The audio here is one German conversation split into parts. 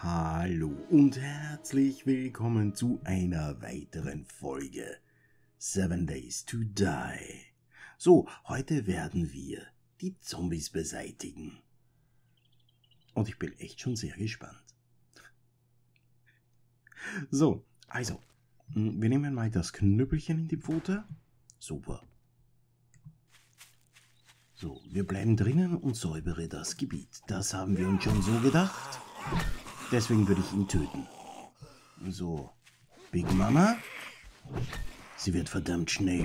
Hallo und herzlich willkommen zu einer weiteren Folge 7 Days to Die. So, heute werden wir die Zombies beseitigen. Und ich bin echt schon sehr gespannt. So, also, wir nehmen mal das Knüppelchen in die Pfote. Super. So, wir bleiben drinnen und säubere das Gebiet. Das haben wir uns schon so gedacht. Deswegen würde ich ihn töten. So, Big Mama. Sie wird verdammt schnell.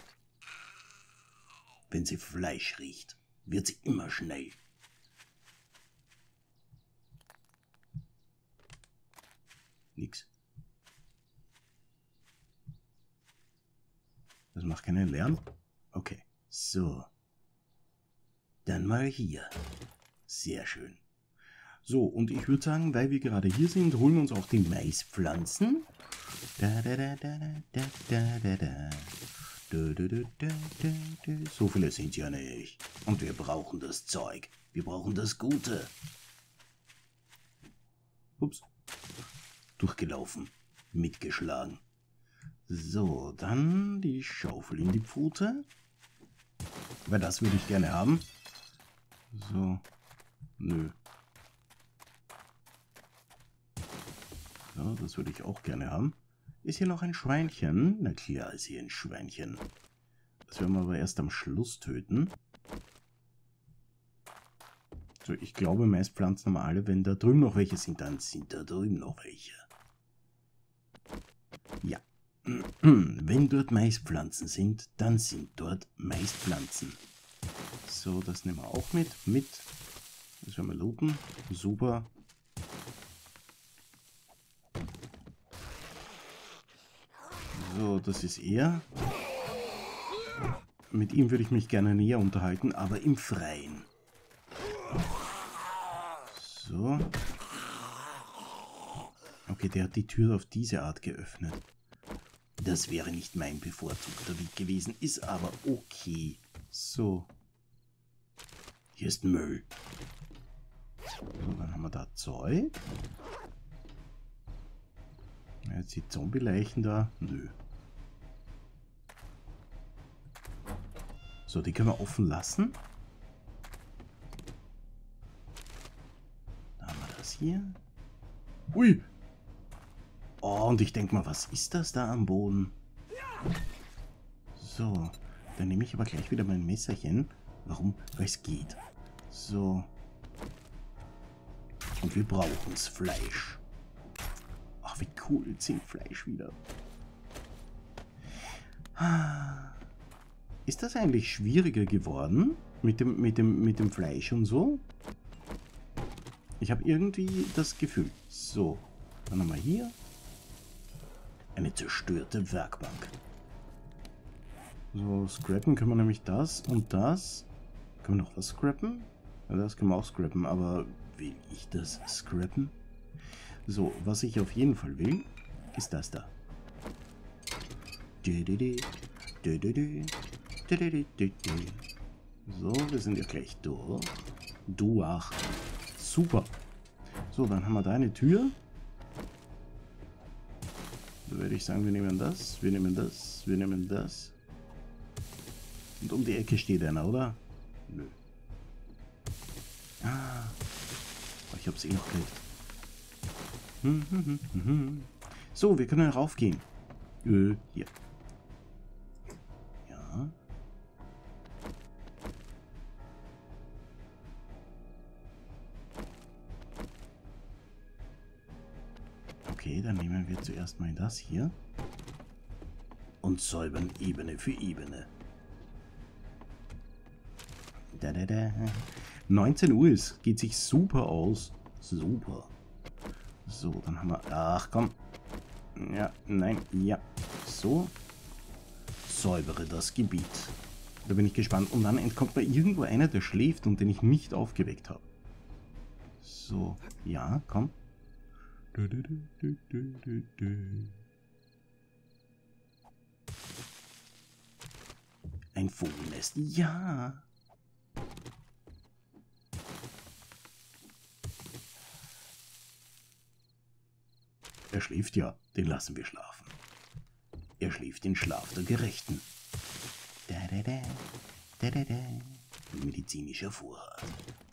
Wenn sie Fleisch riecht, wird sie immer schnell. Nix. Das macht keinen Lärm? Okay, so. Dann mal hier. Sehr schön. So, und ich würde sagen, weil wir gerade hier sind, holen wir uns auch die Maispflanzen. So viele sind ja nicht. Und wir brauchen das Zeug. Wir brauchen das Gute. Ups. Durchgelaufen. Mitgeschlagen. So, dann die Schaufel in die Pfote. Weil das würde ich gerne haben. So. Nö. Ja, das würde ich auch gerne haben. Ist hier noch ein Schweinchen? Na klar ist hier ein Schweinchen. Das werden wir aber erst am Schluss töten. So, ich glaube, Maispflanzen haben wir alle. Wenn da drüben noch welche sind, dann sind da drüben noch welche. Ja. Wenn dort Maispflanzen sind, dann sind dort Maispflanzen. So, das nehmen wir auch mit. Das werden wir looten. Super. So, das ist er. Mit ihm würde ich mich gerne näher unterhalten, aber im Freien. So. Okay, der hat die Tür auf diese Art geöffnet. Das wäre nicht mein bevorzugter Weg gewesen, ist aber okay. So. Hier ist Müll. So, dann haben wir da Zeug. Jetzt die Zombie-Leichen da. Nö. So, die können wir offen lassen. Da haben wir das hier. Ui! Oh, und ich denke mal, was ist das da am Boden? So, dann nehme ich aber gleich wieder mein Messerchen. Warum? Weil es geht. So. Und wir brauchen das Fleisch. Ach, wie cool, 10 Fleisch wieder. Ist das eigentlich schwieriger geworden? Mit dem Fleisch und so? Ich habe irgendwie das Gefühl. So, dann haben wir hier eine zerstörte Werkbank. So, scrappen können wir nämlich das und das. Können wir noch was scrappen? Ja, das können wir auch scrappen, aber will ich das scrappen? So, was ich auf jeden Fall will, ist das da. So, wir sind ja gleich durch. Durch. Super. So, dann haben wir da eine Tür. Da würde ich sagen, wir nehmen das, wir nehmen das, wir nehmen das. Und um die Ecke steht einer, oder? Nö. Ah. Ich hab's eh noch gekriegt. So, wir können raufgehen. Hier. Ja. Okay, dann nehmen wir zuerst mal das hier. Und säubern Ebene für Ebene. 19 Uhr ist, geht sich super aus. Super. So, dann haben wir... Ach komm. Ja, nein, ja. So. Säubere das Gebiet. Da bin ich gespannt. Und dann entkommt mir irgendwo einer, der schläft und den ich nicht aufgeweckt habe. So, ja, komm. Ein Vogelnest. Ja. Er schläft ja. Den lassen wir schlafen. Er schläft den Schlaf der Gerechten. Da, da, da. Da, da, da. Medizinischer Vorrat.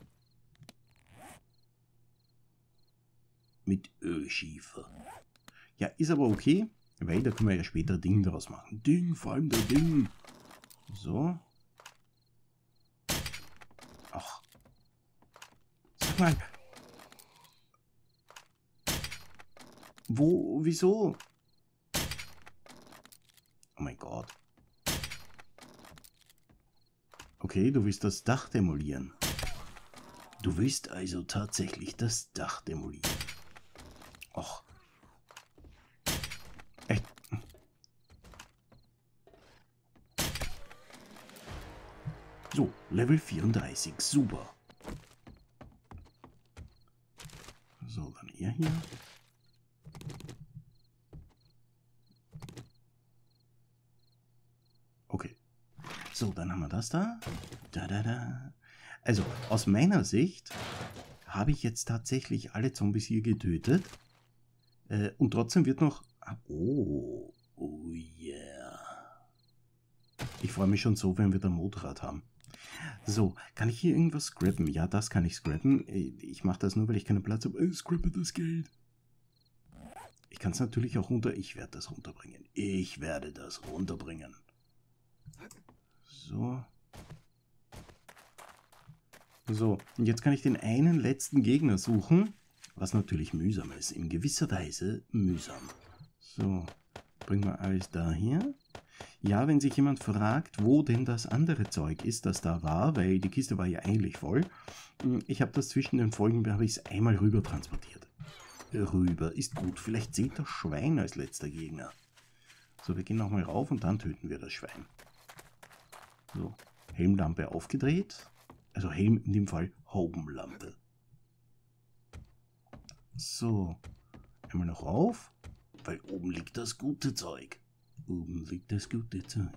Mit Ölschiefer. Ja, ist aber okay, weil da können wir ja später Ding daraus machen. Ding, vor allem der Ding. So. Ach. Sag mal. Wo, wieso? Oh mein Gott. Okay, du willst das Dach demolieren. Du willst also tatsächlich das Dach demolieren. Och. Echt. So, Level 34. Super. So, dann er hier. Okay. So, dann haben wir das da. Da. Also, aus meiner Sicht habe ich jetzt tatsächlich alle Zombies hier getötet. Und trotzdem wird noch... Oh yeah. Ich freue mich schon so, wenn wir da Motorrad haben. So, kann ich hier irgendwas scrappen? Ja, das kann ich scrappen. Ich mache das nur, weil ich keinen Platz habe. Scrappe das Geld. Ich kann es natürlich auch runter... Ich werde das runterbringen. Ich werde das runterbringen. So. So, und jetzt kann ich den einen letzten Gegner suchen, was natürlich mühsam ist. In gewisser Weise mühsam. So, bringen wir alles daher. Ja, wenn sich jemand fragt, wo denn das andere Zeug ist, das da war, weil die Kiste war ja eigentlich voll. Ich habe das zwischen den Folgen, habe ich es einmal rüber transportiert. Rüber ist gut. Vielleicht seht das Schwein als letzter Gegner. So, wir gehen nochmal rauf und dann töten wir das Schwein. So, Helmlampe aufgedreht. Also Helm in dem Fall Haubenlampe. So, einmal noch rauf, weil oben liegt das gute Zeug. Oben liegt das gute Zeug.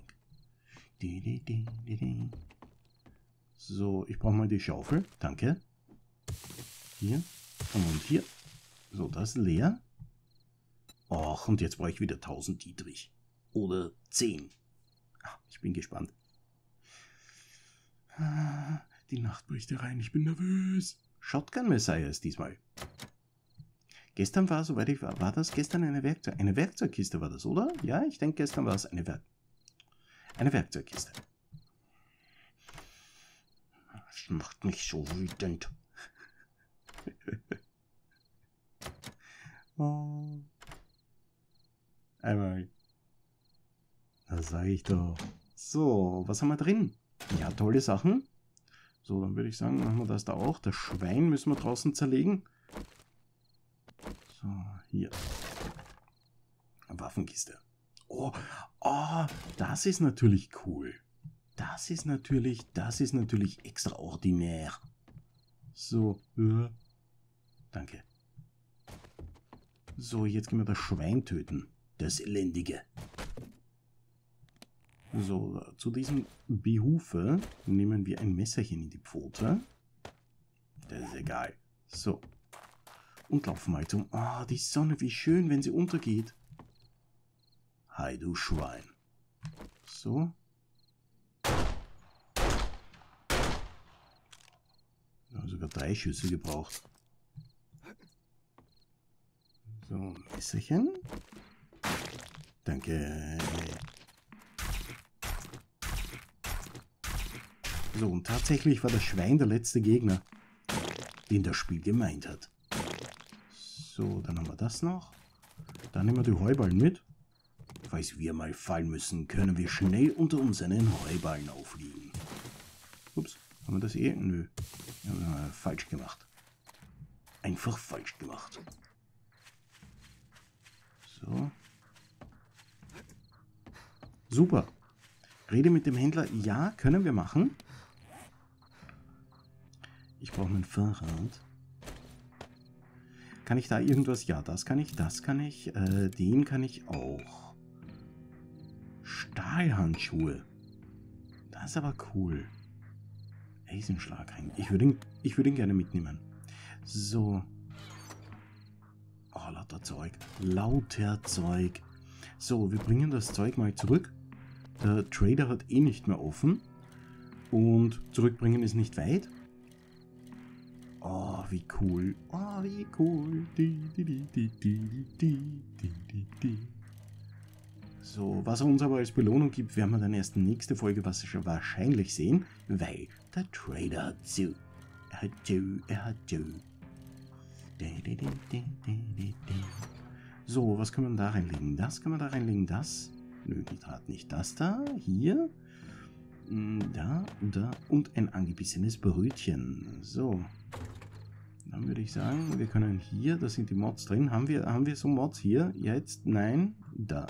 So, ich brauche mal die Schaufel. Danke. Hier und hier. So, das ist leer. Och, und jetzt brauche ich wieder 1000 Dietrich. Oder 10. Ach, ich bin gespannt. Die Nacht bricht herein, ich bin nervös. Shotgun Messiah ist diesmal. Gestern war, soweit ich war das gestern eine Werkzeugkiste war das, oder? Ja, ich denke, gestern war es eine Werkzeugkiste. Das macht mich so wütend. Oh. Einmal. Das sage ich doch. So, was haben wir drin? Ja, tolle Sachen. So, dann würde ich sagen, machen wir das da auch. Das Schwein müssen wir draußen zerlegen. So, hier. Waffenkiste. Oh, das ist natürlich cool. Das ist natürlich extraordinär. So, danke. So, jetzt gehen wir das Schwein töten. Das Elendige. So, zu diesem Behufe nehmen wir ein Messerchen in die Pfote. Das ist egal. So. Und laufen mal zum... Ah, die Sonne, wie schön, wenn sie untergeht. Hi, du Schwein. So. Wir haben sogar 3 Schüsse gebraucht. So, Messerchen. Danke. So, und tatsächlich war das Schwein der letzte Gegner, den das Spiel gemeint hat. So, dann haben wir das noch. Dann nehmen wir die Heuballen mit. Falls wir mal fallen müssen, können wir schnell unter uns einen Heuballen aufliegen. Ups, haben wir das eh? Nö. Haben wir falsch gemacht. Einfach falsch gemacht. So. Super. Rede mit dem Händler. Ja, können wir machen. Ich brauche mein Fahrrad. Kann ich da irgendwas? Ja, das kann ich. Den kann ich auch. Stahlhandschuhe. Das ist aber cool. Eisenschlagring. Ich würde ihn gerne mitnehmen. So. Oh, lauter Zeug. Lauter Zeug. So, wir bringen das Zeug mal zurück. Der Trader hat eh nicht mehr offen. Und zurückbringen ist nicht weit. Oh, wie cool. Oh, wie cool. So, was er uns aber als Belohnung gibt, werden wir dann erst in der nächsten Folge wahrscheinlich sehen, weil der Trader hat zu. Er hat zu. So, was kann man da reinlegen? Das kann man da reinlegen, das. Nö, nicht das da. Hier. Da und ein angebissenes Brötchen. So. Dann würde ich sagen, wir können hier, da sind die Mods drin. Haben wir so Mods hier? Jetzt? Nein? Da.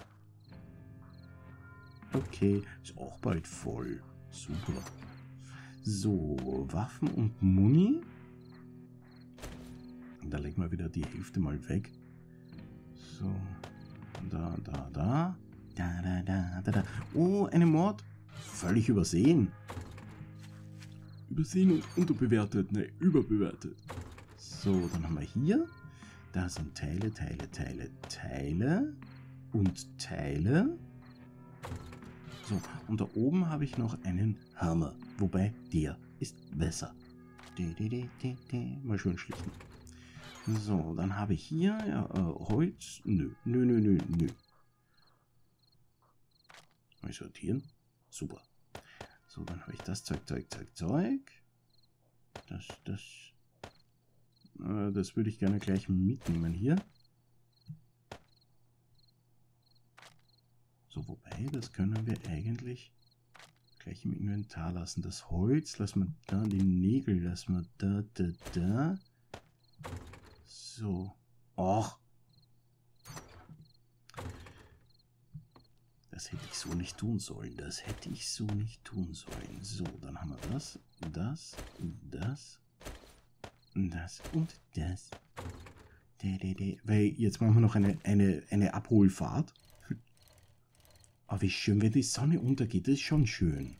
Okay, ist auch bald voll. Super. So, Waffen und Muni. Da legen wir wieder die Hälfte mal weg. So. Da. Da. Oh, eine Mod. Völlig übersehen. Übersehen und unterbewertet. Ne, überbewertet. So, dann haben wir hier. Da sind Teile und Teile. So, und da oben habe ich noch einen Hammer. Wobei, der ist besser. Mal schön schlichten. So, dann habe ich hier Holz. Nö. Mal sortieren. Super. So, dann habe ich das Zeug. Das würde ich gerne gleich mitnehmen hier. So, wobei, das können wir eigentlich gleich im Inventar lassen. Das Holz lassen wir da, die Nägel lassen wir da. So. Och. Das hätte ich so nicht tun sollen. So, dann haben wir das und das. Weil jetzt machen wir noch eine Abholfahrt. Aber wie schön, wenn die Sonne untergeht. Das ist schon schön.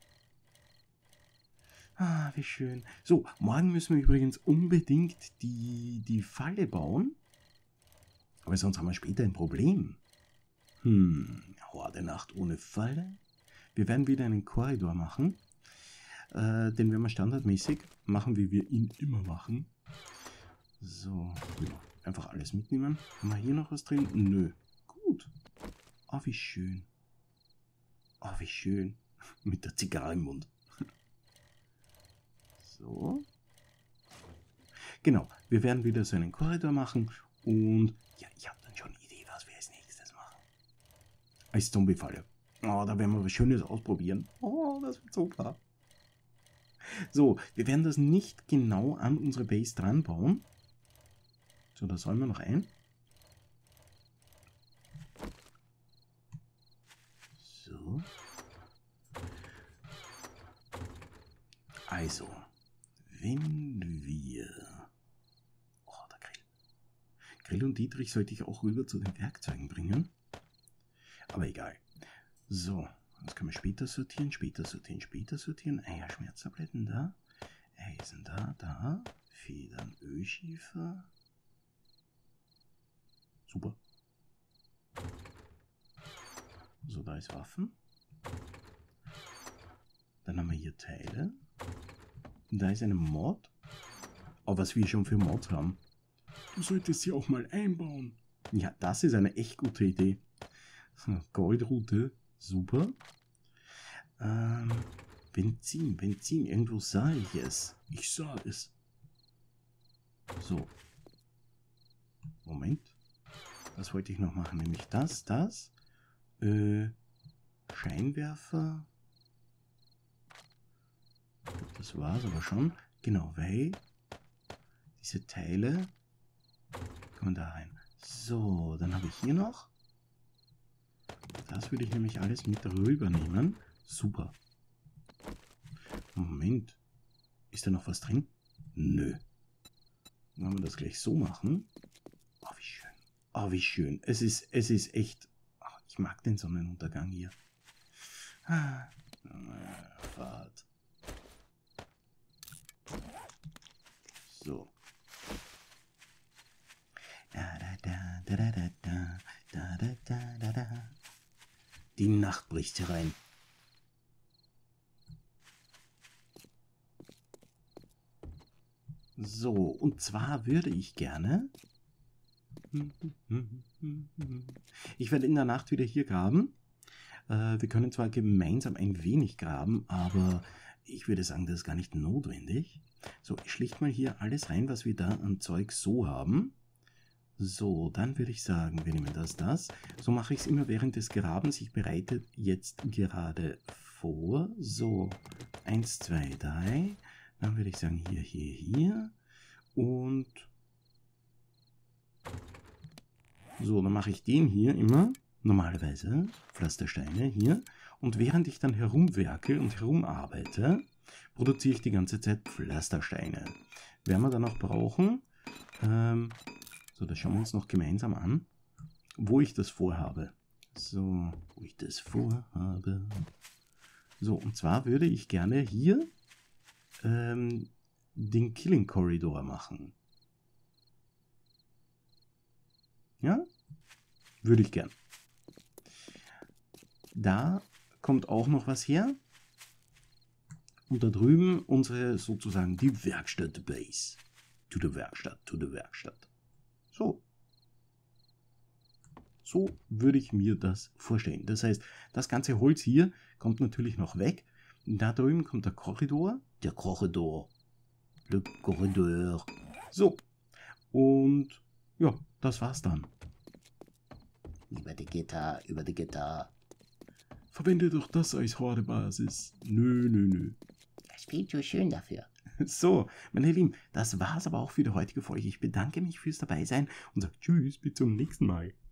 Ah, wie schön. So, morgen müssen wir übrigens unbedingt die Falle bauen. Aber sonst haben wir später ein Problem. Horde-Nacht ohne Falle. Wir werden wieder einen Korridor machen. Den werden wir standardmäßig machen, wie wir ihn immer machen. So, ja, einfach alles mitnehmen. Haben wir hier noch was drin? Nö. Gut. Oh, wie schön. Mit der Zigarre im Mund. So. Genau, wir werden wieder so einen Korridor machen. Und ja, ich habe dann schon eine Idee, was wir als nächstes machen. Als Zombie-Falle. Oh, da werden wir was Schönes ausprobieren. Oh, das wird super. So, wir werden das nicht genau an unsere Base dran bauen. So, da sollen wir noch ein. So. Also, wenn wir... Oh, der Grill. Grill und Dietrich sollte ich auch rüber zu den Werkzeugen bringen. Aber egal. So, das können wir später sortieren. Eierschmerztabletten da. Eisen da. Federn, Ölschiefer. Super. So, da ist Waffen. Dann haben wir hier Teile. Da ist eine Mod. Oh, was wir schon für Mods haben. Du solltest sie auch mal einbauen. Ja, das ist eine echt gute Idee. So, Goldrute. Super. Benzin. Irgendwo sah ich es. Ich sah es. So. Moment. Was wollte ich noch machen? Nämlich das. Scheinwerfer. Das war's aber schon. Genau, weil diese Teile kommen da rein. So, dann habe ich hier noch. Das würde ich nämlich alles mit rübernehmen. Super. Moment. Ist da noch was drin? Nö. Dann werden wir das gleich so machen. Oh, wie schön. Oh, wie schön. Es ist echt... Oh, ich mag den Sonnenuntergang hier. Fahrt. So. Da, da, da, da, da, da, da, da, da. Die Nacht bricht herein. So, und zwar würde ich gerne... Ich werde in der Nacht wieder hier graben. Wir können zwar gemeinsam ein wenig graben, aber ich würde sagen, das ist gar nicht notwendig. So, ich schlicht mal hier alles rein, was wir da an Zeug so haben. So, dann würde ich sagen, wir nehmen das. So mache ich es immer während des Grabens. Ich bereite jetzt gerade vor. So, 1, 2, 3. Dann würde ich sagen, hier. Und so, dann mache ich den hier immer, normalerweise, Pflastersteine hier. Und während ich dann herumwerke und herumarbeite, produziere ich die ganze Zeit Pflastersteine. Werden wir dann auch brauchen. So, das schauen wir uns noch gemeinsam an, wo ich das vorhabe. So, wo ich das vorhabe. So, und zwar würde ich gerne hier den Killing Corridor machen. Ja? Würde ich gern. Da kommt auch noch was her. Und da drüben unsere sozusagen die Werkstatt-Base. To the Werkstatt. So. So würde ich mir das vorstellen. Das heißt, das ganze Holz hier kommt natürlich noch weg. Da drüben kommt der Korridor. Der Korridor. Le Korridor. So. Und ja, das war's dann. Über die Gitter. Verwende doch das als Hordebasis. Nö. Das ist viel zu schön dafür. So, meine Lieben, das war's aber auch für die heutige Folge. Ich bedanke mich fürs Dabeisein und sage Tschüss, bis zum nächsten Mal.